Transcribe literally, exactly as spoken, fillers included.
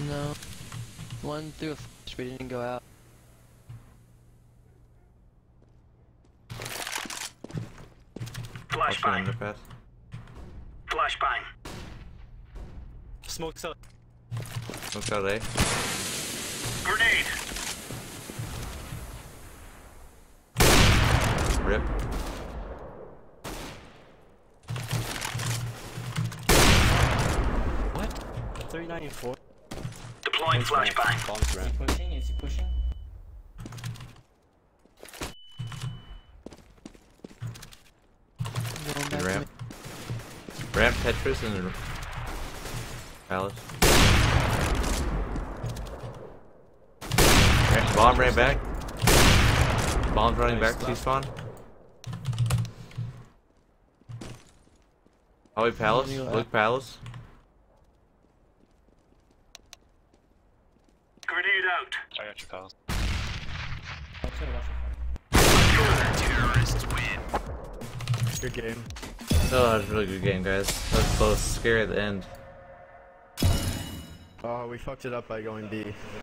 No. One through a flash, but he didn't go out. Flashbang. Underpass. Flashbang. Smoke's out. Smoke's out A. Grenade. Rip. What? thirty-nine and four. Deploying flashbang. Bombs ran. Pushing? Is he pushing? Going back Good to ramp. Ramp, Tetris, and Palace. Ramp, bomb ran back. Bomb's running back to spawn. Hallway Palace. Look Palace. Grenade out. I got your pals. Outside Russia. Terrorists win. Good game. Oh, that was a really good game, guys. That was close. Scary at the end. Oh, we fucked it up by going B.